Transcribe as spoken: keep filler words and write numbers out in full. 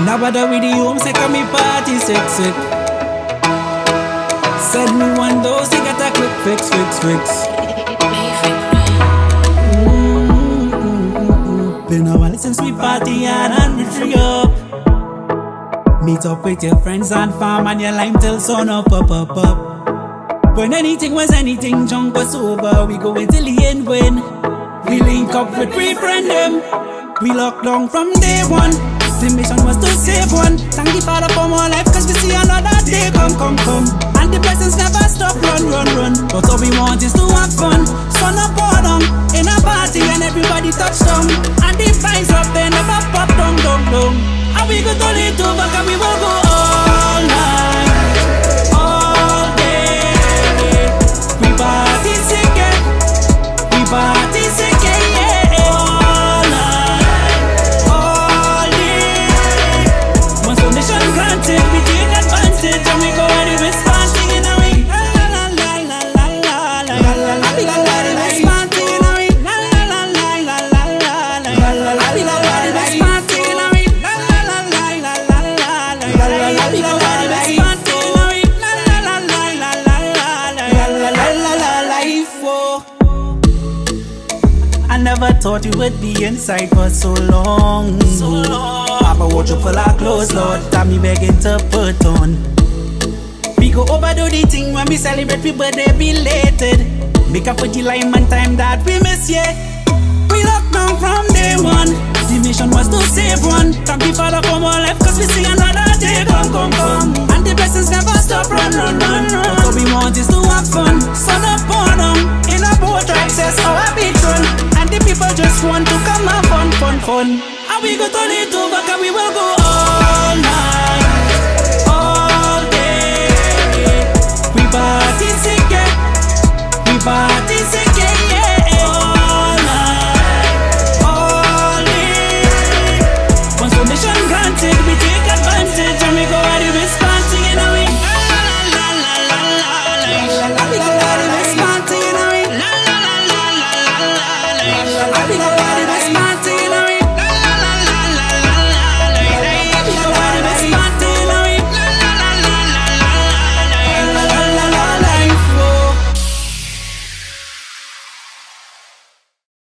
Now bother with the home, say come me party sick sick. Send me one dose, you got a quick fix, fix, fix. Mm-hmm. Been a while since we party and we free up. Meet up with your friends and fam and your lime till sun up, up, up, up. When anything was anything, junk was sober, we go until the end when we link up with three friend them. We lock down from day one. The mission was to save one. Thank the Father for more life, cause we see another day come, come, come. And the blessings never stop, run, run, run. But all we want is to have fun. Sun up, pour down, in a party and everybody touch down. And the vibes up, they never pop down, down, down. And we go to it over, cause we will go all night, all day. We party sick, yeah. We party sick, yeah, yeah. All night, all day. Once permission granted, we take advantage and we go and we sparking in a way. La la la la la la la la la la la la. We sparking in a way. La la la la la la la la la la la la. We sparking in a way. La la la la la la la la la la la. We sparking in a way. La la la la la la la la la la la. Life, oh. I never thought you would be inside for so long. So long. Papa watch you pull our clothes, Lord. Got me begging to put on. We go overdo the thing when we celebrate people they belated. Make up for the lime and time that we miss, yeah. We locked down from day one. The mission was to save one. Thank the Father for more life, cause we see another day come, come, come. And the blessings never stop, run, run, run, run. All we want is to have fun. Sun up, pour down, in a boat access our beach run. And the people just want to come have fun, fun, fun. And we go turn it over, cause we will go